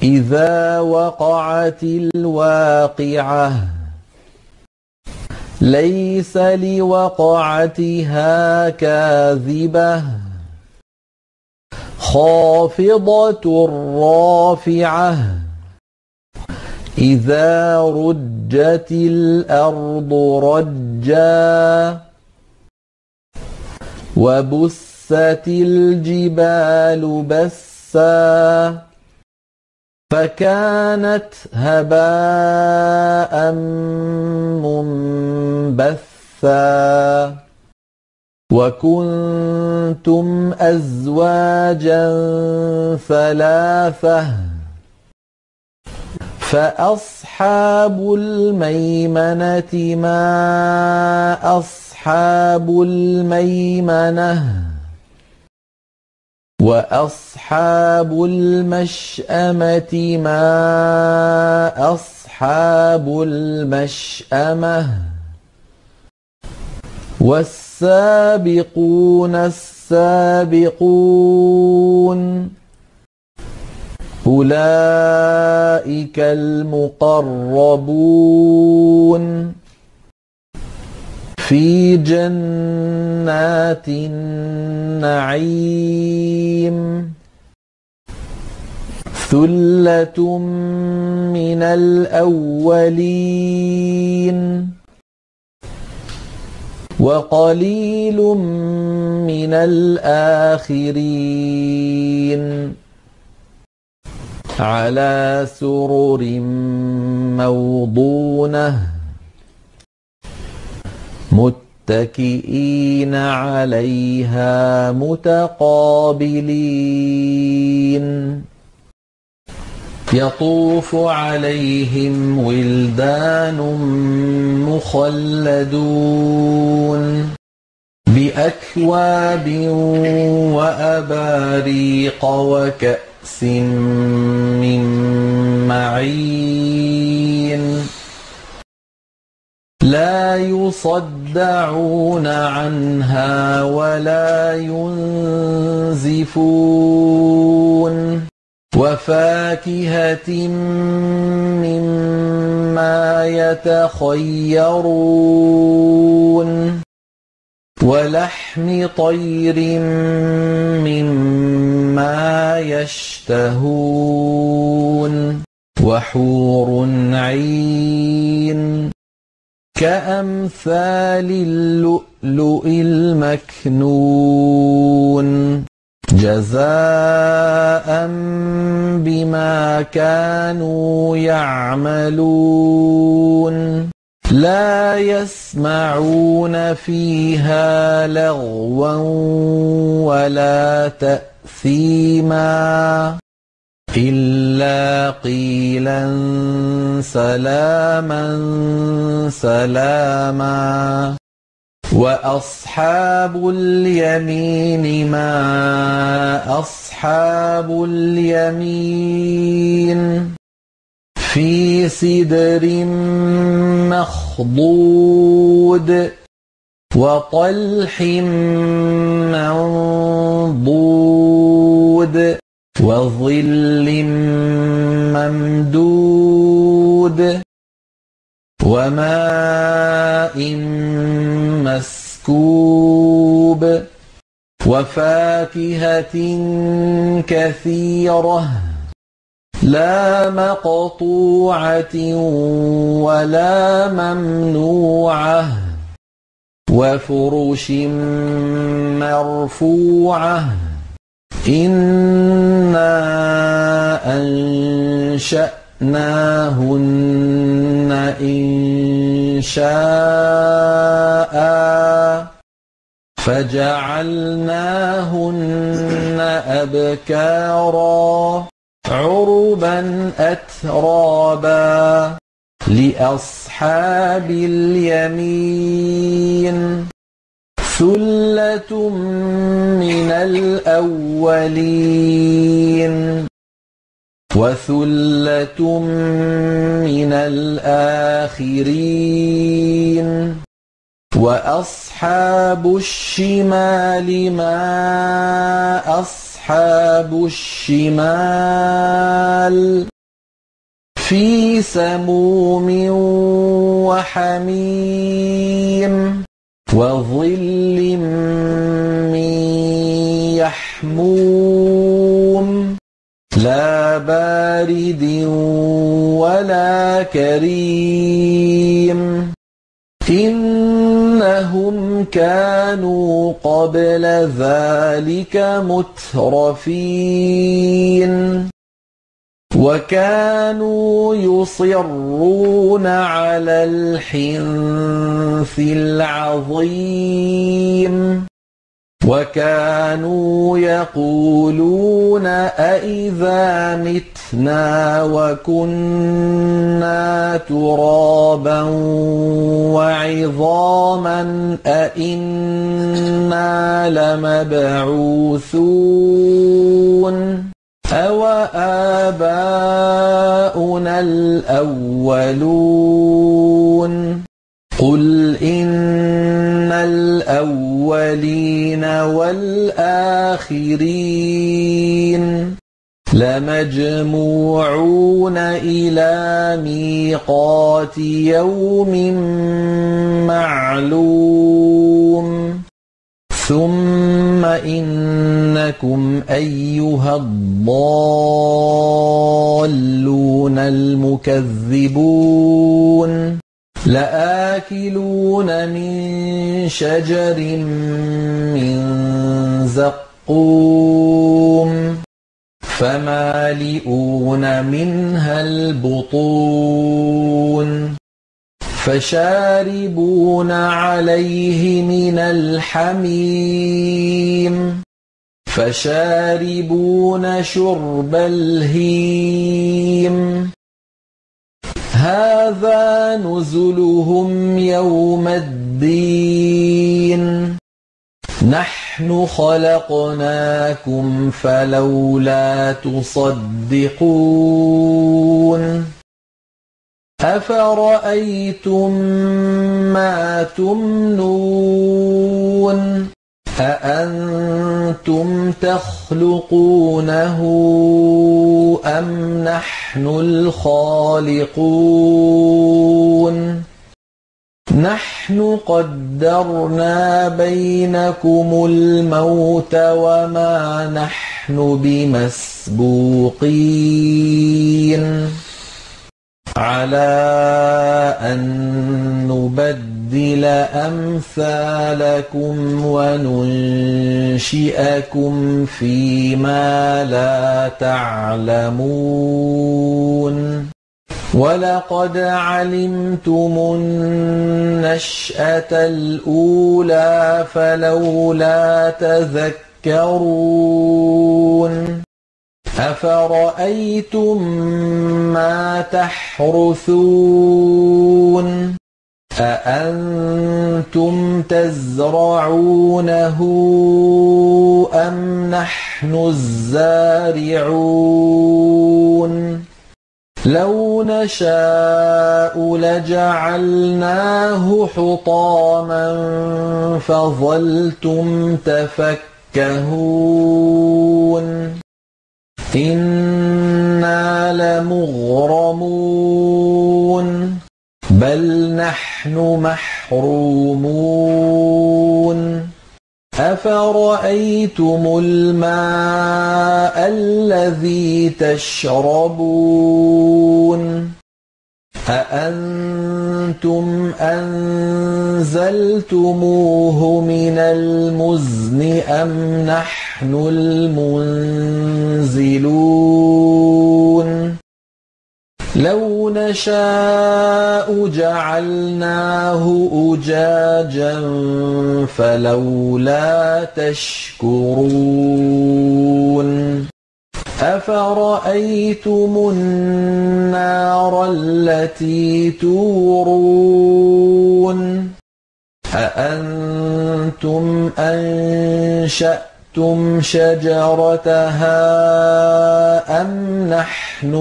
إذا وقعت الواقعة ليس لوقعتها كاذبة خافضة رافعة إذا رجت الأرض رجا وبست الجبال بسا فكانت هباء منبثا وكنتم أزواجا ثلاثة فأصحاب الميمنة ما أصحاب الميمنة وأصحاب المشأمة ما أصحاب المشأمة والسابقون السابقون أولئك المقربون في جنات النعيم ثلة من الأولين وقليل من الآخرين على سرر موضونة متكئين عليها متقابلين يطوف عليهم ولدان مخلدون بأكواب وأباريق وكأس من معين لا يصدعون عنها ولا ينزفون وفاكهة مما يتخيرون ولحم طير مما يشتهون وحور عين كأمثال اللؤلؤ المكنون جزاء بما كانوا يعملون لا يسمعون فيها لغوا ولا تأثيما إلا قيلا سلاما سلاما وأصحاب اليمين ما أصحاب اليمين في سدر مخضود وطلح منضود وظل ممدود وماء مسكوب وفاكهة كثيرة لا مقطوعة ولا ممنوعة وفرش مرفوعة إنا أنشأناهن إنشاء فجعلناهن أبكارا عربا أترابا لأصحاب اليمين ثلة من الأولين وثلة من الآخرين وأصحاب الشمال ما أصحاب الشمال في سموم وحميم وظل من يحموم لا بارد ولا كريم إنهم كانوا قبل ذلك مترفين وكانوا يصرون على الحنث العظيم وكانوا يقولون أإذا متنا وكنا ترابا وعظاما أإنا لمبعوثون أو آباؤنا الأولون قل إن الأولين والآخرين لمجموعون إلى ميقات يوم معلوم ثم إنكم أيها الضالون المكذبون لآكلون من شجر من زقوم فمالئون منها البطون فشاربون عليه من الحميم فشاربون شرب الهيم هذا نزلهم يوم الدين نحن خلقناكم فلولا تصدقون أفرأيتم ما تمنون أأنتم تخلقونه أم نحن الخالقون نحن قدرنا بينكم الموت وما نحن بمسبوقين على أن نبدل أمثالكم وننشئكم فيما لا تعلمون ولقد علمتم النشأة الأولى فلولا تذكرون أفرأيتم ما تحرثون أأنتم تزرعونه أم نحن الزارعون لو نشاء لجعلناه حطاما فظلتم تفكهون إنا لمغرمون بل نحن محرومون أفرأيتم الماء الذي تشربون أأنتم أنزلتموه من المزن أم نحن المنزلون لو نشاء جعلناه أجاجا فلولا تشكرون أفرأيتم النار التي تورون أأنتم أنشأتم شجرتها أم نحن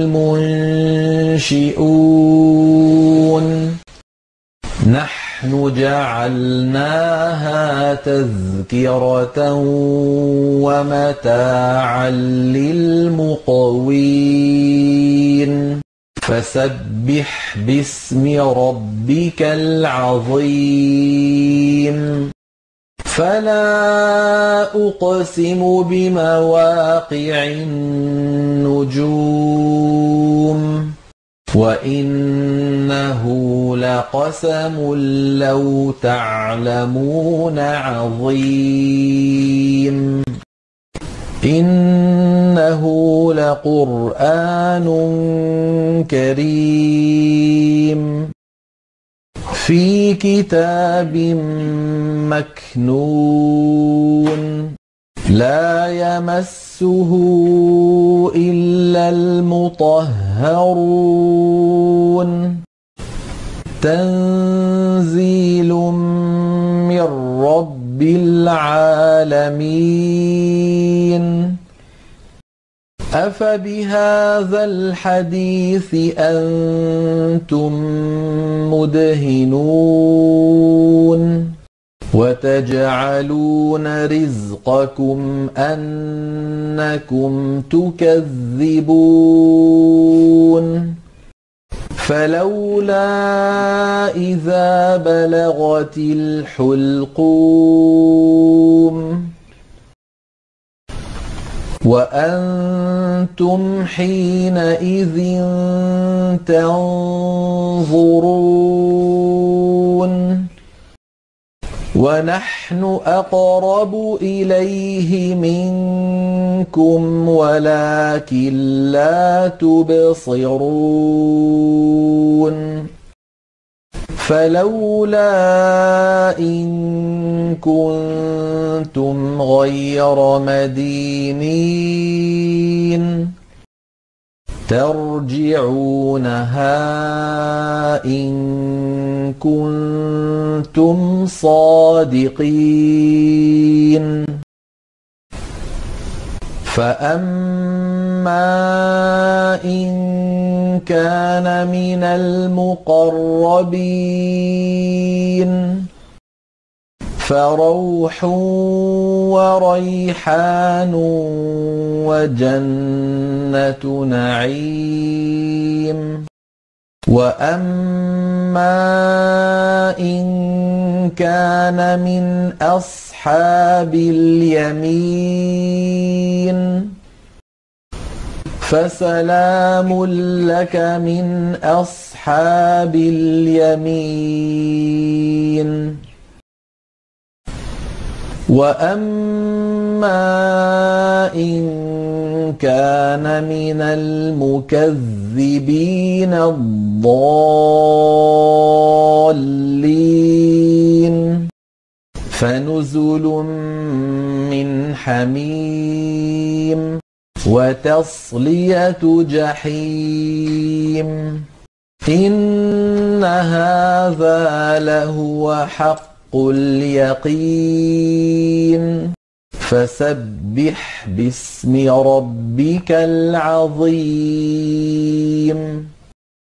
المنشئون نحن جعلناها تذكرة ومتاعا للمقوين فسبح باسم ربك العظيم فلا أقسم بمواقع النجوم وإنه لقسم لو تعلمون عظيم إنه لقرآن كريم في كتاب مكنون لا يمسه إلا المطهرون تنزيل من رب العالمين أفبهذا الحديث أنتم مدهنون وتجعلون رزقكم أنكم تكذبون فلولا إذا بلغت الحلقوم وأنتم حينئذ تنظرون ونحن أقرب إليه منكم ولكن لا تبصرون فلولا إن كنتم غير مدينين ترجعونها إن كنتم صادقين فأما إن كان من المقربين فروح وريحان وجنة نعيم وأما إن كان من أصحاب اليمين فسلام لك من أصحاب اليمين وأما إن كان من المكذبين الضالين فنزل من حميم وتصلية جحيم إن هذا لهو حق اليقين فسبح باسم ربك العظيم